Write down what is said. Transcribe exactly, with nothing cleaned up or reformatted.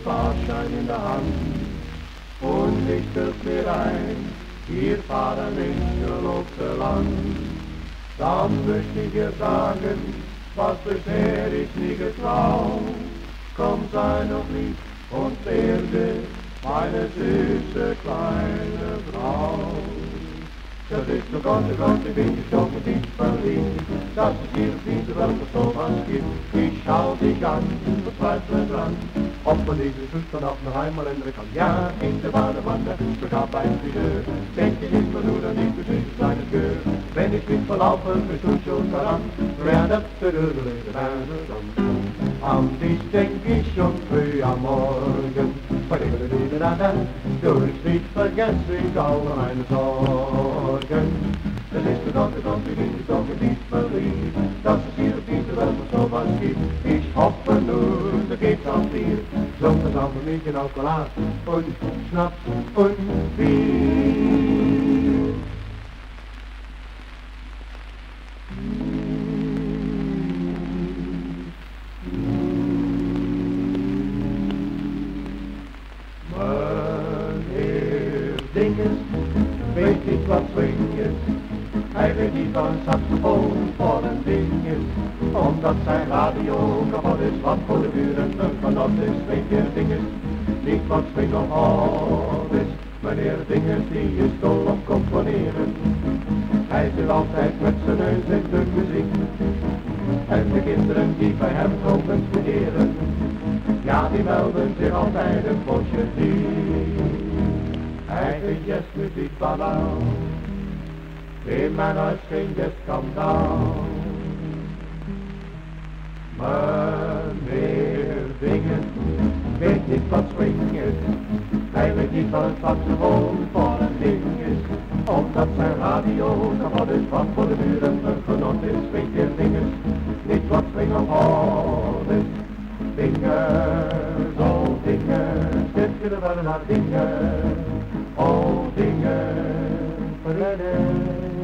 Fahrschein in der Hand und ich fällt mir ein, wir fahren in gelobte Land. Dann möchte ich dir sagen, was bisher ich nie getraut. Komm, sei noch lieb und werde meine süße kleine Braut. Das ist so Gott, oh Gott, ich bin gestorben, dich verliebt, dass es hier auf dieser Welt noch so was gibt. Ich schau dich an, verzweifle dran, ob man diesen Zustand auch noch einmal ändern kann. Ja, in der Badewanne, sogar beim Friseur, denk ich immer nur an dich, du süßes kleines Gehör. Wenn ich mich verlaufe, bist du schon daran. An dich denk ich schon früh am Morgen. Durch dich vergesse ich all meine Sorgen. Das ist der Gott, der Gott, ich bin gestorben, nicht verliebt, dass es hier auf dieser Welt noch so was gibt. Ich hoffe nur, da geht's auch dir, sonst auch für mich in Alkohol und Schnaps und Bier. Dinges, weet ik wat swing is. Hij weet niet wat een saxofoon voor een ding is. Omdat zijn radio kapot is, wat voor de buren een genot is. Weet je dinges, niet wat swing of hot is. Meneer Dinges die is dol op componeren. Hij zit altijd met zijn neus in de muziek. En de kinderen die bij hem komen studeren, ja die melden zich altijd een potje diep. Hij vindt jazzmuziek banaal, in mijn huis geen jazzskandaal. Meneer Dingen weet niet wat swing is, hij weet niet wat een saxofoon voor een ding is. Omdat zijn radio kapot is, wat voor de buren een genot is. Weet je Dinges, niet wat swing of hot is. Dinges, oh Dinges, dit kunnen we naar Dinges. Oh, dingen,